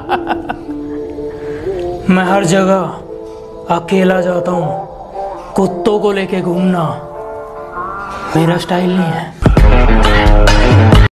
मैं हर जगह अकेला जाता हूँ, कुत्तों को लेके घूमना मेरा स्टाइल नहीं है।